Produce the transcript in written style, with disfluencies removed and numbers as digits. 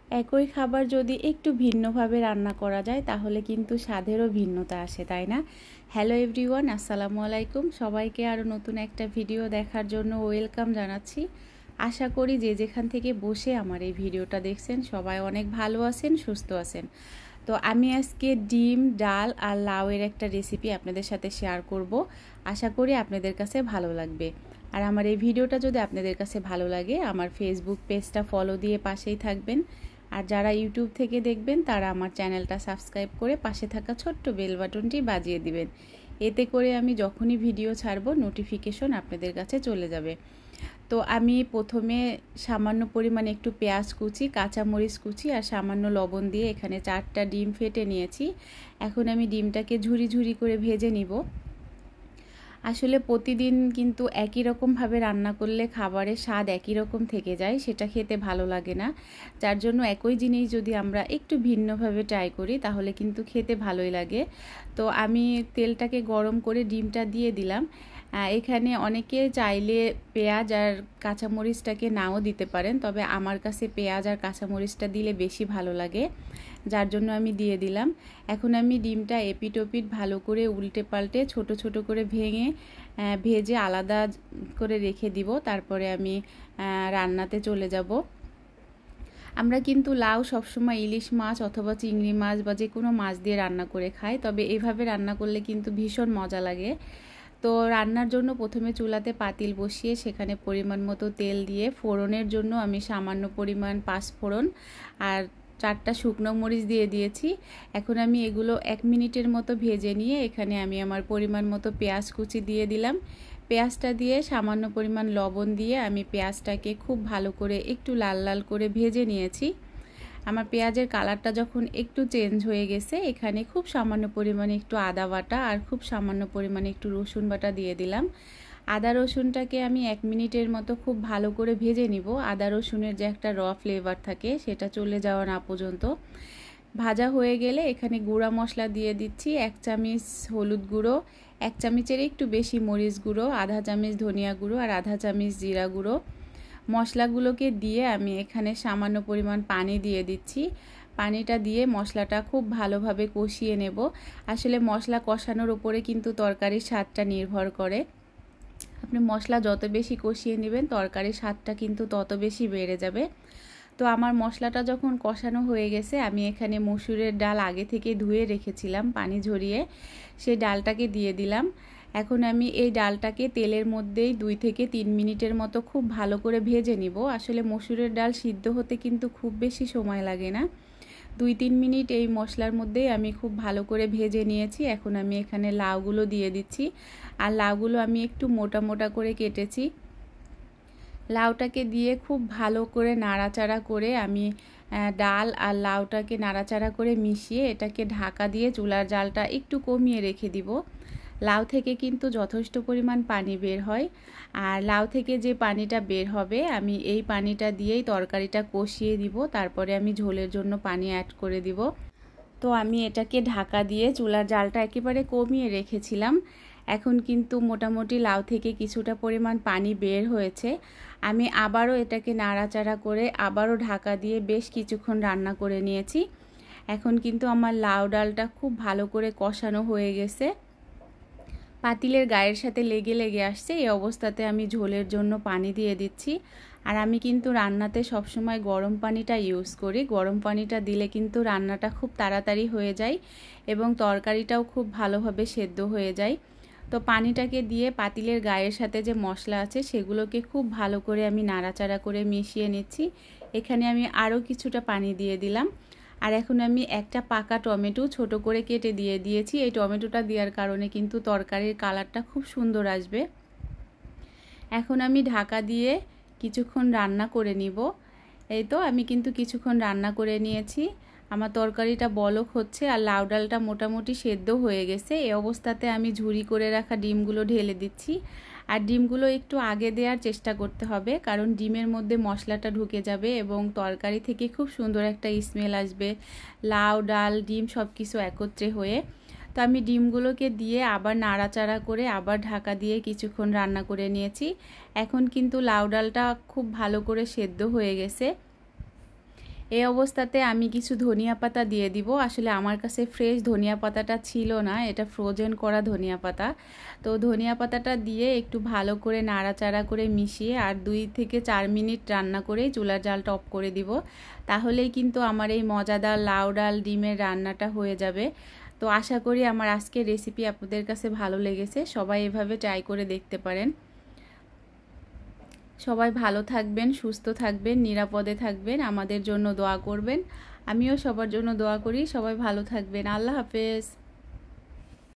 একই খাবার যদি একটু ভিন্নভাবে রান্না করা যায় তাহলে কিন্তু স্বাদেরও ভিন্নতা আসে, তাই না? হ্যালো এভরিওয়ান, আসসালামু আলাইকুম। সবাইকে আরও নতুন একটা ভিডিও দেখার জন্য ওয়েলকাম জানাচ্ছি। আশা করি যে যেখান থেকে বসে আমার এই ভিডিওটা দেখছেন সবাই অনেক ভালো আছেন, সুস্থ আছেন। তো আমি আজকে ডিম, ডাল আর লাউয়ের একটা রেসিপি আপনাদের সাথে শেয়ার করব। আশা করি আপনাদের কাছে ভালো লাগবে। আর আমার এই ভিডিওটা যদি আপনাদের কাছে ভালো লাগে আমার ফেসবুক পেজটা ফলো দিয়ে পাশেই থাকবেন। আর যারা ইউটিউব থেকে দেখবেন তারা আমার চ্যানেলটা সাবস্ক্রাইব করে পাশে থাকা ছোট্ট বেল বাটনটি বাজিয়ে দিবেন। এতে করে আমি যখনই ভিডিও ছাড়ব নোটিফিকেশন আপনাদের কাছে চলে যাবে। তো আমি প্রথমে সামান্য পরিমাণে একটু পেঁয়াজ কুচি, কাঁচামরিচ কুচি আর সামান্য লবণ দিয়ে এখানে 4টা ডিম ফেটে নিয়েছি। এখন আমি ডিমটাকে ঝুরি ঝুরি করে ভেজে নিব। আসলে প্রতিদিন কিন্তু একই রকমভাবে রান্না করলে খাবারের স্বাদ একই রকম থেকে যায়, সেটা খেতে ভালো লাগে না। যার জন্য একই জিনিস যদি আমরা একটু ভিন্নভাবে ট্রাই করি তাহলে কিন্তু খেতে ভালোই লাগে। তো আমি তেলটাকে গরম করে ডিমটা দিয়ে দিলাম। এখানে অনেকে চাইলে পেঁয়াজ আর কাঁচামরিচটাকে নাও দিতে পারেন, তবে আমার কাছে পেঁয়াজ আর কাঁচামরিচটা দিলে বেশি ভালো লাগে, যার জন্য আমি দিয়ে দিলাম। এখন আমি ডিমটা এপিট ওপিট ভালো করে উল্টে পাল্টে ছোট ছোট করে ভেজে আলাদা করে রেখে দিব। তারপরে আমি রান্নাতে চলে যাব। আমরা কিন্তু লাউ সবসময় ইলিশ মাছ অথবা চিংড়ি মাছ বা যে কোনো মাছ দিয়ে রান্না করে খাই, তবে এভাবে রান্না করলে কিন্তু ভীষণ মজা লাগে। তো রান্নার জন্য প্রথমে চুলাতে পাতিল বসিয়ে সেখানে পরিমাণ মতো তেল দিয়ে ফোড়নের জন্য আমি সামান্য পরিমাণ পাঁচফোড়ন আর 4টা শুকনো মরিচ দিয়ে দিয়েছি। এখন আমি এগুলো 1 মিনিটের মতো ভেজে নিয়ে এখানে আমি আমার পরিমাণ মতো পেঁয়াজ কুচি দিয়ে দিলাম। পেঁয়াজটা দিয়ে সামান্য পরিমাণ লবণ দিয়ে আমি পেঁয়াজটাকে খুব ভালো করে একটু লাল লাল করে ভেজে নিয়েছি। আমার পেঁয়াজের কালারটা যখন একটু চেঞ্জ হয়ে গেছে এখানে খুব সামান্য পরিমাণে একটু আদা বাটা আর খুব সামান্য পরিমাণে একটু রসুন বাটা দিয়ে দিলাম। আদা রসুনটাকে আমি 1 মিনিটের মতো খুব ভালো করে ভেজে নিব। আদা রসুনের যে একটা র ফ্লেভার থাকে সেটা চলে যাওয়া না পর্যন্ত ভাজা হয়ে গেলে এখানে গুঁড়া মশলা দিয়ে দিচ্ছি। 1 চামচ হলুদ গুঁড়ো, 1 চামচের একটু বেশি মরিচ গুঁড়ো, আধা চামচ ধনিয়া গুঁড়ো আর আধা চামচ জিরা গুঁড়ো। মশলাগুলোকে দিয়ে আমি এখানে সামান্য পরিমাণ পানি দিয়ে দিচ্ছি। পানিটা দিয়ে মশলাটা খুব ভালোভাবে কষিয়ে নেব। আসলে মশলা কষানোর উপরে কিন্তু তরকারির স্বাদটা নির্ভর করে। আপনি মশলা যত বেশি কষিয়ে নেবেন তরকারির স্বাদটা কিন্তু তত বেশি বেড়ে যাবে। তো আমার মশলাটা যখন কষানো হয়ে গেছে আমি এখানে মসুরের ডাল আগে থেকে ধুয়ে রেখেছিলাম পানি ঝরিয়ে, সেই ডালটাকে দিয়ে দিলাম। এখন আমি এই ডালটাকে তেলের মধ্যেই 2 থেকে 3 মিনিটের মতো খুব ভালো করে ভেজে নিব। আসলে মসুরের ডাল সিদ্ধ হতে কিন্তু খুব বেশি সময় লাগে না, 2-3 মিনিট এই মশলার মধ্যেই আমি খুব ভালো করে ভেজে নিয়েছি। এখন আমি এখানে লাউগুলো দিয়ে দিচ্ছি। আর লাউগুলো আমি একটু মোটা মোটা করে কেটেছি। লাউটাকে দিয়ে খুব ভালো করে নাড়াচাড়া করে আমি ডাল আর লাউটাকে নাড়াচাড়া করে মিশিয়ে এটাকে ঢাকা দিয়ে চুলার জালটা একটু কমিয়ে রেখে দিব। লাউ থেকে কিন্তু যথেষ্ট পরিমাণ পানি বের হয়, আর লাউ থেকে যে পানিটা বের হবে আমি এই পানিটা দিয়েই তরকারিটা কষিয়ে দিব। তারপরে আমি ঝোলের জন্য পানি অ্যাড করে দিব। তো আমি এটাকে ঢাকা দিয়ে চুলার জালটা একেবারে কমিয়ে রেখেছিলাম। এখন কিন্তু মোটামুটি লাউ থেকে কিছুটা পরিমাণ পানি বের হয়েছে। আমি আবারও এটাকে নাড়াচাড়া করে আবারও ঢাকা দিয়ে বেশ কিছুক্ষণ রান্না করে নিয়েছি। এখন কিন্তু আমার লাউ ডালটা খুব ভালো করে কষানো হয়ে গেছে, পাতিলের গায়ের সাথে লেগে লেগে আসছে। এই অবস্থাতে আমি ঝোলের জন্য পানি দিয়ে দিচ্ছি। আর আমি কিন্তু রান্নাতে সবসময় গরম পানিটা ইউজ করি। গরম পানিটা দিলে কিন্তু রান্নাটা খুব তাড়াতাড়ি হয়ে যায় এবং তরকারিটাও খুব ভালোভাবে সেদ্ধ হয়ে যায়। তো পানিটাকে দিয়ে পাতিলের গায়ের সাথে যে মশলা আছে সেগুলোকে খুব ভালো করে আমি নাড়াচাড়া করে মিশিয়ে নিচ্ছি। এখানে আমি আরও কিছুটা পানি দিয়ে দিলাম। আর এখন আমি একটা পাকা টমেটো ছোট করে কেটে দিয়ে দিয়েছি। এই টমেটোটা দেওয়ার কারণে কিন্তু তরকারির কালারটা খুব সুন্দর আসবে। এখন আমি ঢাকা দিয়ে কিছুক্ষণ রান্না করে নিব। এই তো আমি কিন্তু কিছুক্ষণ রান্না করে নিয়েছি। আমার তরকারিটা বলক হচ্ছে আর লাউ ডালটা মোটামুটি সেদ্ধ হয়ে গেছে। এই অবস্থাতে আমি ঝুরি করে রাখা ডিমগুলো ঢেলে দিচ্ছি। আর ডিমগুলো একটু আগে দেওয়ার চেষ্টা করতে হবে, কারণ ডিমের মধ্যে মশলাটা ঢুকে যাবে এবং তরকারি থেকে খুব সুন্দর একটা স্মেল আসবে, লাউ ডাল ডিম সব কিছু একত্রে হয়ে। তো আমি ডিমগুলোকে দিয়ে আবার নাড়াচাড়া করে আবার ঢাকা দিয়ে কিছুক্ষণ রান্না করে নিয়েছি। এখন কিন্তু লাউ ডালটা খুব ভালো করে সেদ্ধ হয়ে গেছে। এই অবস্থাতে আমি কিছু ধনিয়া পাতা দিয়ে দিব। আসলে আমার কাছে ফ্রেশ ধনিয়া পাতাটা ছিল না, এটা ফ্রোজেন করা ধনিয়া পাতা। তো ধনিয়া পাতাটা দিয়ে একটু ভালো করে নাড়াচাড়া করে মিশিয়ে আর 2 থেকে 4 মিনিট রান্না করেই চুলার জালটা অফ করে দিব। তাহলেই কিন্তু আমার এই মজাদার লাউ ডাল ডিমের রান্নাটা হয়ে যাবে। তো আশা করি আমার আজকের রেসিপি আপনাদের কাছে ভালো লেগেছে। সবাই এভাবে ট্রাই করে দেখতে পারেন। সবাই ভালো থাকবেন, সুস্থ থাকবেন, নিরাপদে থাকবেন, আমাদের জন্য দোয়া করবেন। আমিও সবার জন্য দোয়া করি। সবাই ভালো থাকবেন। আল্লাহ হাফেজ।